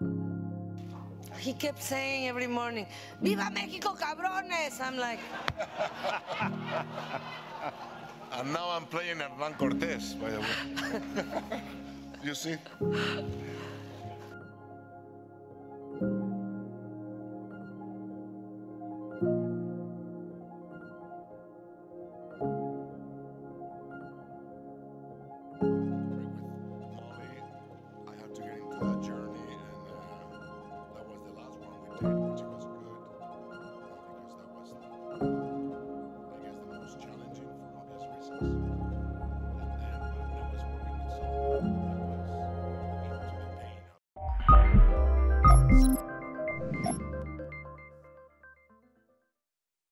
He kept saying every morning, "Viva Mexico, cabrones!" I'm like... And now I'm playing Hernan Cortés, by the way. You see?